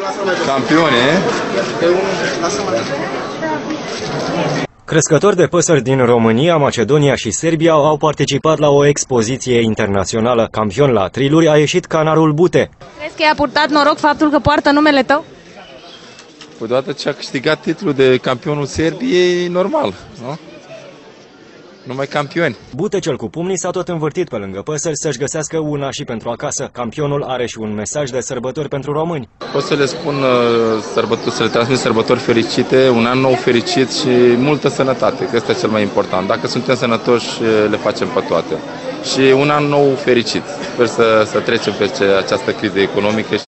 Campione. Crescători de păsări din România, Macedonia și Serbia au participat la o expoziție internațională. Campion la triluri a ieșit canarul Bute. Crezi că i-a purtat noroc faptul că poartă numele tău? Odată ce a câștigat titlul de campionul Serbiei, e normal, nu? Numai campioni. Bute cel cu pumnii s-a tot învârtit pe lângă păsări să-și găsească una și pentru acasă. Campionul are și un mesaj de sărbători pentru români. Pot să le spun să le transmit sărbători fericite, un an nou fericit și multă sănătate, că ăsta e cel mai important. Dacă suntem sănătoși, le facem pe toate. Și un an nou fericit. Sper să trecem pe această criză economică.